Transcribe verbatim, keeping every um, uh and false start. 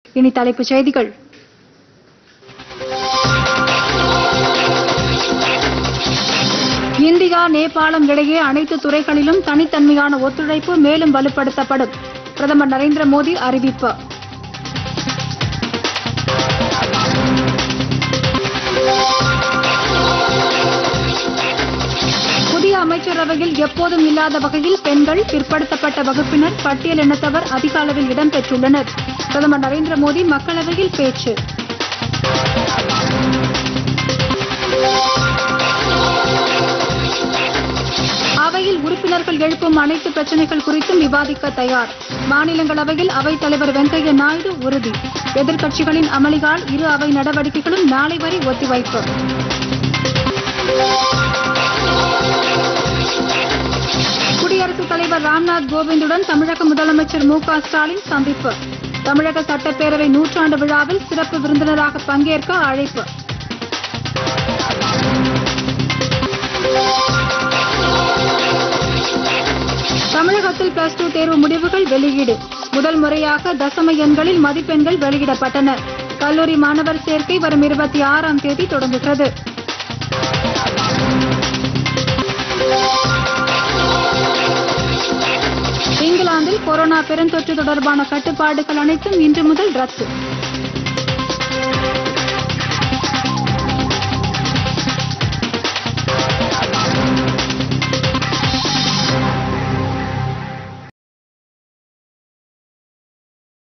இனி தலைப்புச் செய்திகள். இந்தியா நேபாளம் இடையே அனைத்து துறைகளிலும் தனித்தன்மையான ஒத்துழைப்பு மேலும் வலுப்படுத்தப்படும். பிரதமர் நரேந்திர மோடி அறிவிப்பு. புதிய அமைச்சரவையில் எப்போதும் இல்லாத வகையில் பெண்கள், பிற்படுத்தப்பட்ட வகுப்பினர், பட்டியல் இனத்தவர் அதிக அளவில் இடம்பெற்றுள்ளனர். பிரதமர் நரேந்திர மோடி மக்களவையில் பேச்சு. அவையில் உறுப்பினர்கள் எழுப்பும் அனைத்து பிரச்சினைகள் குறித்தும் விவாதிக்க தயார். மாநிலங்களவையில் அவைத் தலைவர் வெங்கையா நாயுடு உறுதி. எதிர்க்கட்சிகளின் அமளியால் இரு அவை நடவடிக்கைகளும் நாளை வரை ஒத்திவைப்பு. குடியரசுத் தலைவர் ராம்நாத் கோவிந்துடன் தமிழக முதலமைச்சர் மு க ஸ்டாலின் சந்திப்பு. தமிழக சட்டப்பேரவை நூற்றாண்டு விழாவில் சிறப்பு விருந்தினராக பங்கேற்க அழைப்பு. தமிழகத்தில் பிளஸ் டூ தேர்வு முடிவுகள் வெளியீடு. முதல் முறையாக தசம எண்களில் மதிப்பெண்கள் வெளியிடப்பட்டன. கல்லூரி மாணவர் சேர்க்கை வரும் இருபத்தி ஆறாம் தேதி தொடங்குகிறது. இங்கிலாந்தில் கொரோனா பெருந்தொற்று தொடர்பான கட்டுப்பாடுகள் அனைத்தும் இன்று முதல் ரத்து.